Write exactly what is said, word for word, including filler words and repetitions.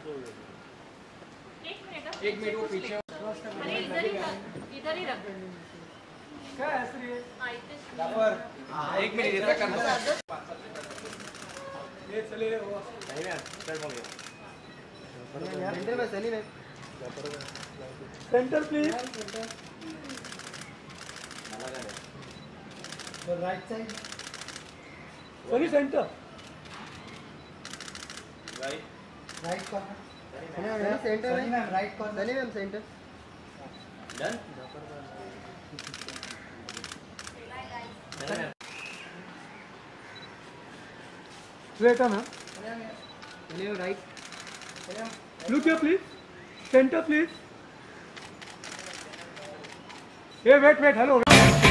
एक मिनट वो पीछे अरे इधर ही रख, इधर ही रख। क्या है सर ये? यहाँ पर एक मिनट इधर करना ये चले वो नहीं ना स्टार्ट हो गया सेंटर में सनी में centre please right side Sunny centre right right corner centre में right corner Sunny ma'am centre done Straight on, huh? Right. Look here, please. Center, please. Hey, wait, wait. Hello.